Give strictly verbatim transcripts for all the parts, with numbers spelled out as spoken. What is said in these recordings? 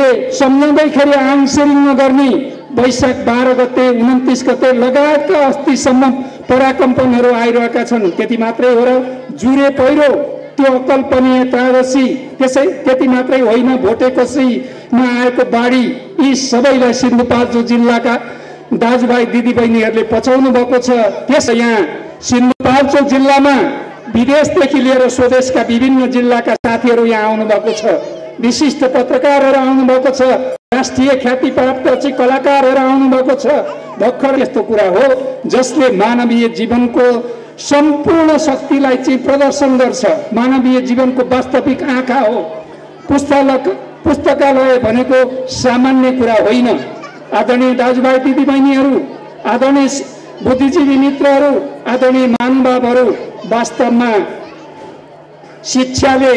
सम्झाउँदैखेरि आङसेरिङ नगर्ने वैशाख बाह्र गते उन्तिस गते लगायतका अस्तिसम्म पराकम्पनहरू आइरहेका छन्। त्यति मात्रै हो र जुरे पहिरो त्यो अकल्पनीय त्रासदी त्यसै त्यति मात्रै होइन, भोटेकोसीमा आएको बाढी यी सबैलाई सिन्धुपाल्चोक जिल्लाका दाजुभाइ दिदीबहिनीहरूले पछाउनु भएको छ। त्यस यहाँ सिन्धुपाल्चोक जिल्लामा विदेशदेखि लिएर स्वदेशका विभिन्न जिल्लाका साथीहरू यहाँ आउनु भएको छ, विशिष्ट पत्रकारहरू आउनु भएको छ, राष्ट्रिय ख्याति प्राप्त चाहिँ कलाकारहरू आउनु भएको छ। भर्खर यस्तो कुरा हो जसले मानवीय जीवनको सम्पूर्ण शक्तिलाई चाहिँ प्रदर्शन गर्छ। मानवीय जीवनको वास्तविक आँखा हो पुस्तकालय। पुस्तकालय भनेको सामान्य कुरा होइन। आदरणीय दाजुभाइ दिदीबहिनीहरू, आदरणीय बुद्धिजीवी मित्रहरू, आदरणीय महानुभावहरू, वास्तवमा शिक्षाले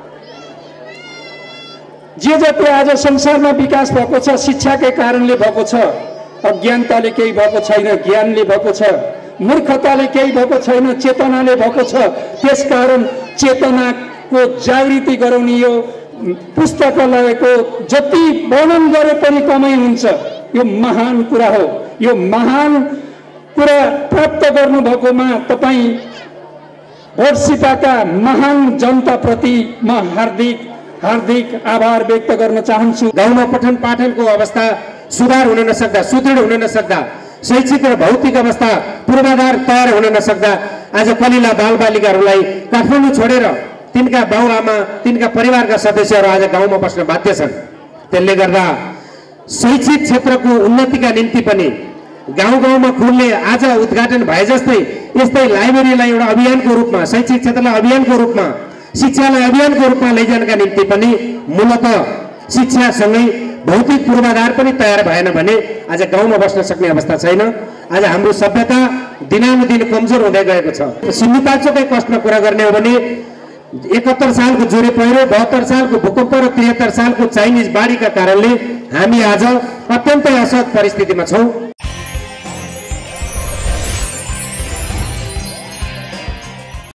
जे जति आज संसारमा विकास भएको छ शिक्षाकै कारणले भएको छ। अज्ञानताले केही भएको छैन, ज्ञानले भएको छ। मूर्खताले केही भएको छैन, चेतनाले भएको छ। त्यसकारण चेतनाको जागृति गराउने यो पुस्तकालयको जति वर्णन गरे पनि कमै हुन्छ। यो महान कुरा हो। यो महान कुरा प्राप्त गर्नुभएकोमा तपाईँ वर्षिपाका महान जनताप्रति म हार्दिक हार्दिक आभार व्यक्त गर्न चाहन्छु। गाउँमा पठन पाठनको अवस्था सुधार हुन नसक्दा, सुदृढ हुन नसक्दा, शैक्षिक र भौतिक अवस्था पूर्वाधार तयार हुन नसक्दा आज कलिला बालबालिकाहरूलाई काठमाडौँ छोडेर तिनका बाउआमा, तिनका परिवारका सदस्यहरू आज गाउँमा बस्न बाध्य छन्। त्यसले गर्दा शैक्षिक क्षेत्रको उन्नतिका निम्ति पनि गाउँ गाउँमा खुल्ने आज उद्घाटन भए जस्तै यस्तै लाइब्रेरीलाई एउटा अभियानको रूपमा, शैक्षिक क्षेत्रलाई अभियानको रूपमा, शिक्षालाई अभियानको रूपमा लैजानका निम्ति पनि मूलतः शिक्षासँगै भौतिक पूर्वाधार पनि तयार भएन भने आज गाउँमा बस्न सक्ने अवस्था छैन। आज हाम्रो सभ्यता दिनानुदिन कमजोर हुँदै गएको छ। सिन्धुपाल्चोकै कष्टमा कुरा गर्ने हो भने एकहत्तर सालको जुरे पहिरो, बहत्तर सालको भूकम्प र त्रिहत्तर सालको चाइनिज बाढीका कारणले हामी आज अत्यन्तै असहज परिस्थितिमा छौँ।